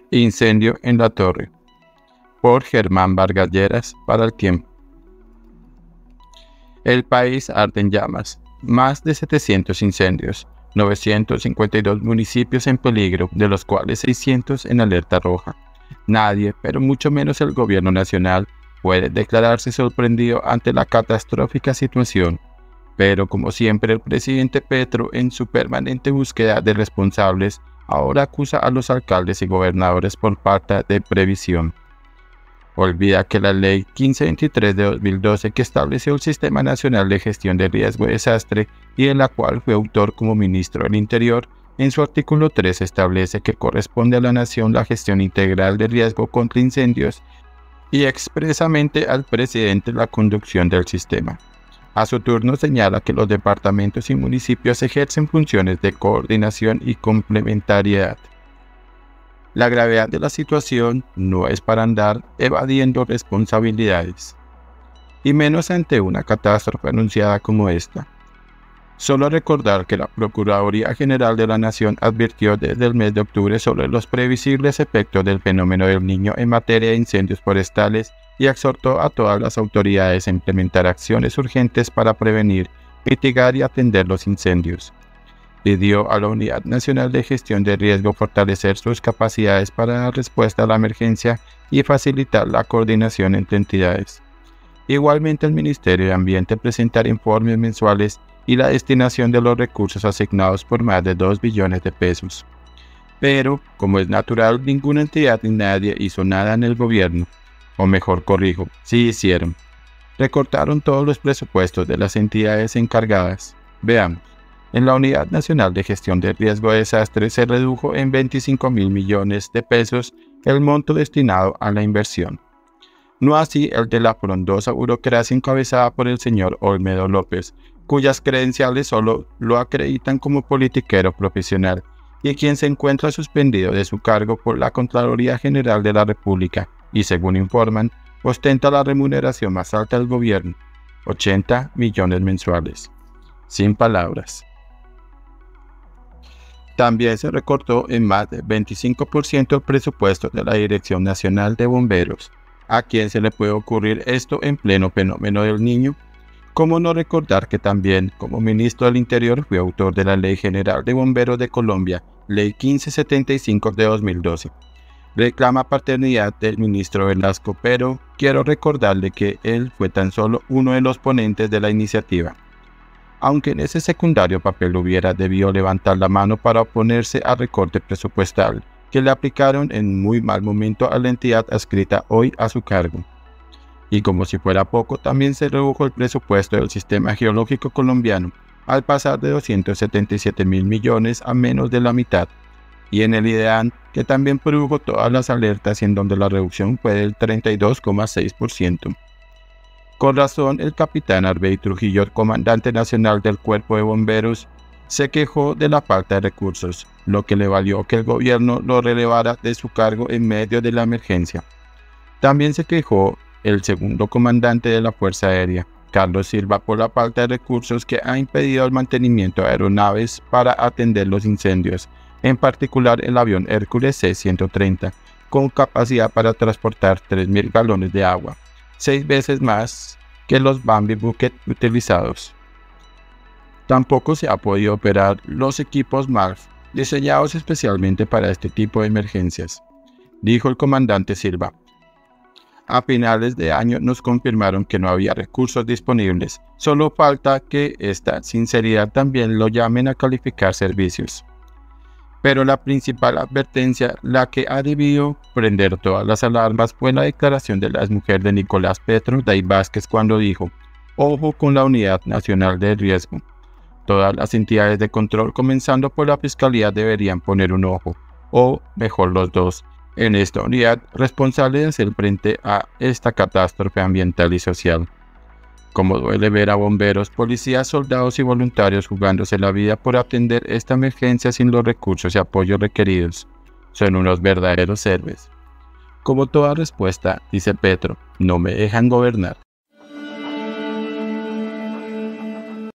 Incendio en La Torre, por Germán Vargas Lleras, para El Tiempo. El país arde en llamas, más de 700 incendios, 952 municipios en peligro, de los cuales 600 en alerta roja. Nadie, pero mucho menos el gobierno nacional, puede declararse sorprendido ante la catastrófica situación. Pero como siempre el presidente Petro, en su permanente búsqueda de responsables, ahora acusa a los alcaldes y gobernadores por falta de previsión. Olvida que la Ley 1523 de 2012, que estableció el Sistema Nacional de Gestión de Riesgo de Desastre y de la cual fue autor como ministro del Interior, en su artículo 3 establece que corresponde a la Nación la gestión integral de riesgo contra incendios y expresamente al presidente la conducción del sistema. A su turno señala que los departamentos y municipios ejercen funciones de coordinación y complementariedad. La gravedad de la situación no es para andar evadiendo responsabilidades, y menos ante una catástrofe anunciada como esta. Solo recordar que la Procuraduría General de la Nación advirtió desde el mes de octubre sobre los previsibles efectos del fenómeno del Niño en materia de incendios forestales y exhortó a todas las autoridades a implementar acciones urgentes para prevenir, mitigar y atender los incendios. Pidió a la Unidad Nacional de Gestión de Riesgo fortalecer sus capacidades para dar respuesta a la emergencia y facilitar la coordinación entre entidades. Igualmente, el Ministerio de Ambiente presentará informes mensuales y la destinación de los recursos asignados por más de 2 billones de pesos. Pero, como es natural, ninguna entidad ni nadie hizo nada en el gobierno. O mejor corrijo, sí hicieron. Recortaron todos los presupuestos de las entidades encargadas. Veamos. En la Unidad Nacional de Gestión de Riesgo de Desastre se redujo en 25.000 millones de pesos el monto destinado a la inversión. No así el de la frondosa burocracia encabezada por el señor Olmedo López, cuyas credenciales solo lo acreditan como politiquero profesional y quien se encuentra suspendido de su cargo por la Contraloría General de la República y, según informan, ostenta la remuneración más alta del gobierno, 80 millones mensuales. Sin palabras. También se recortó en más del 25% el presupuesto de la Dirección Nacional de Bomberos. ¿A quién se le puede ocurrir esto en pleno fenómeno del Niño? ¿Cómo no recordar que también, como ministro del Interior, fue autor de la Ley General de Bomberos de Colombia, Ley 1575 de 2012? Reclama paternidad del ministro Velasco, pero quiero recordarle que él fue tan solo uno de los ponentes de la iniciativa. Aunque en ese secundario papel hubiera debido levantar la mano para oponerse al recorte presupuestal que le aplicaron en muy mal momento a la entidad adscrita hoy a su cargo. Y como si fuera poco, también se redujo el presupuesto del Sistema Geológico Colombiano, al pasar de 277.000 millones a menos de la mitad, y en el IDEAN, que también produjo todas las alertas y en donde la reducción fue del 32,6%. Con razón, el capitán Arbey Trujillo, el comandante nacional del Cuerpo de Bomberos, se quejó de la falta de recursos, lo que le valió que el gobierno lo relevara de su cargo en medio de la emergencia. También se quejó el segundo comandante de la Fuerza Aérea, Carlos Silva, por la falta de recursos que ha impedido el mantenimiento de aeronaves para atender los incendios, en particular el avión Hércules C-130, con capacidad para transportar 3.000 galones de agua, 6 veces más que los Bambi Bucket utilizados. Tampoco se ha podido operar los equipos MALF, diseñados especialmente para este tipo de emergencias, dijo el comandante Silva. A finales de año nos confirmaron que no había recursos disponibles, solo falta que esta sinceridad también lo llamen a calificar servicios. Pero la principal advertencia, la que ha debido prender todas las alarmas, fue la declaración de la exmujer de Nicolás Petro, Day Vázquez, cuando dijo: ojo con la Unidad Nacional de Riesgo. Todas las entidades de control, comenzando por la Fiscalía, deberían poner un ojo, o mejor los dos, en esta unidad responsable de hacer frente a esta catástrofe ambiental y social. Como duele ver a bomberos, policías, soldados y voluntarios jugándose la vida por atender esta emergencia sin los recursos y apoyos requeridos. Son unos verdaderos héroes. Como toda respuesta, dice Petro, no me dejan gobernar.